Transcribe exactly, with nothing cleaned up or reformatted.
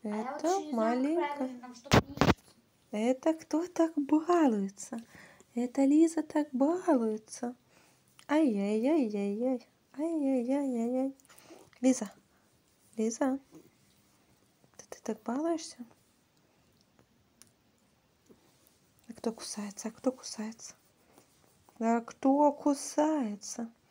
Это маленькая. Это кто так балуется? Это Лиза так балуется. Ай-яй-яй-яй-яй. Ай-яй-яй-яй-яй. Лиза. Лиза. Ты, ты так балуешься? А кто кусается? А кто кусается? А кто кусается?